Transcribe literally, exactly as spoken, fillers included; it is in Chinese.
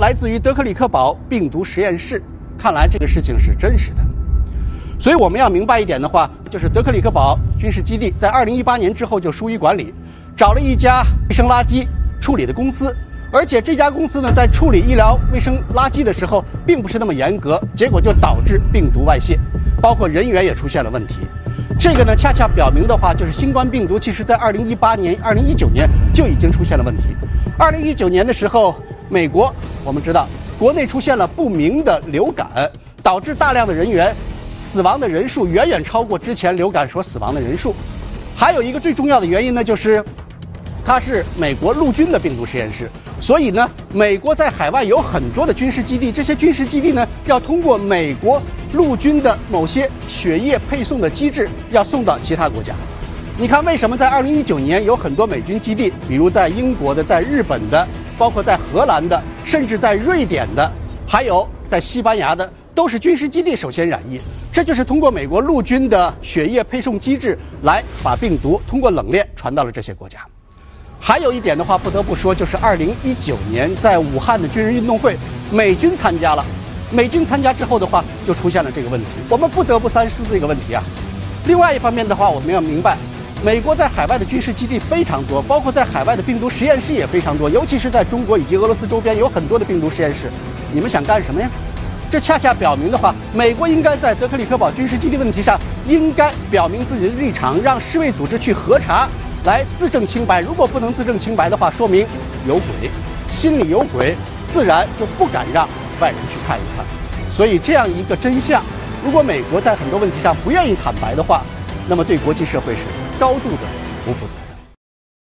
来自于德克里克堡病毒实验室。看来这个事情是真实的。所以我们要明白一点的话，就是德克里克堡军事基地在二零一八年之后就疏于管理，找了一家卫生垃圾处理的公司，而且这家公司呢在处理医疗卫生垃圾的时候并不是那么严格，结果就导致病毒外泄，包括人员也出现了问题。这个呢恰恰表明的话，就是新冠病毒其实在二零一八年、二零一九年就已经出现了问题。二零一九年的时候，美国我们知道国内出现了不明的流感，导致大量的人员死亡的人数远远超过之前流感所死亡的人数。还有一个最重要的原因呢，就是它是美国陆军的病毒实验室，所以呢，美国在海外有很多的军事基地，这些军事基地呢，要通过美国陆军的某些血液配送的机制，要送到其他国家。你看，为什么在二零一九年有很多美军基地，比如在英国的、在日本的，包括在荷兰的，甚至在瑞典的，还有在西班牙的，都是军事基地首先染疫。这就是通过美国陆军的血液配送机制来把病毒通过冷链传到了这些国家。还有一点的话，不得不说，就是二零一九年在武汉的军人运动会，美军参加了。美军参加之后的话，就出现了这个问题，我们不得不三思这个问题啊。另外一方面的话，我们要明白，美国在海外的军事基地非常多，包括在海外的病毒实验室也非常多，尤其是在中国以及俄罗斯周边有很多的病毒实验室。你们想干什么呀？这恰恰表明的话，美国应该在德克里克堡军事基地问题上应该表明自己的立场，让世卫组织去核查，来自证清白。如果不能自证清白的话，说明有鬼，心里有鬼，自然就不敢让外人去看一看。所以这样一个真相，如果美国在很多问题上不愿意坦白的话，那么对国际社会是高度的不负责任。